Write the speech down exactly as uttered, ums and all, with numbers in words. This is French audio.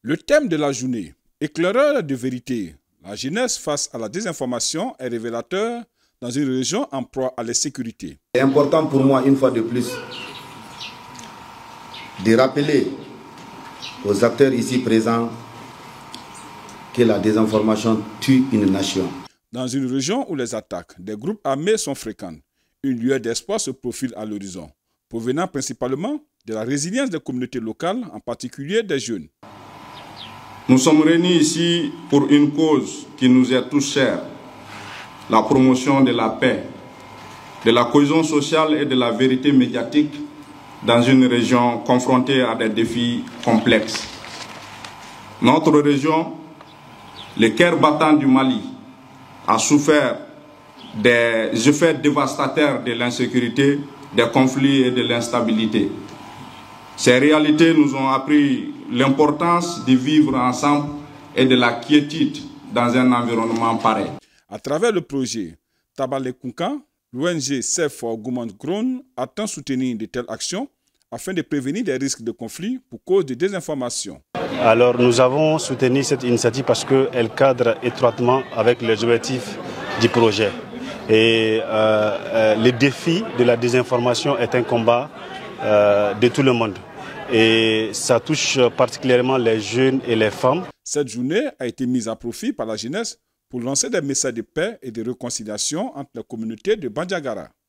Le thème de la journée, éclaireur de vérité, la jeunesse face à la désinformation est révélateur dans une région en proie à l'insécurité. C'est important pour moi, une fois de plus, de rappeler aux acteurs ici présents que la désinformation tue une nation. Dans une région où les attaques des groupes armés sont fréquentes, une lueur d'espoir se profile à l'horizon, provenant principalement de la résilience des communautés locales, en particulier des jeunes. Nous sommes réunis ici pour une cause qui nous est tous chère, la promotion de la paix, de la cohésion sociale et de la vérité médiatique dans une région confrontée à des défis complexes. Notre région, le cœur battant du Mali, a souffert des effets dévastateurs de l'insécurité, des conflits et de l'instabilité. Ces réalités nous ont appris l'importance de vivre ensemble et de la quiétude dans un environnement pareil. À travers le projet Tabalekunka, l'O N G Save for Women Grown attend soutenir de telles actions afin de prévenir des risques de conflit pour cause de désinformation. Alors nous avons soutenu cette initiative parce qu'elle cadre étroitement avec les objectifs du projet. Et euh, euh, le défi de la désinformation est un combat euh, de tout le monde. Et ça touche particulièrement les jeunes et les femmes. Cette journée a été mise à profit par la jeunesse pour lancer des messages de paix et de réconciliation entre les communautés de Bandiagara.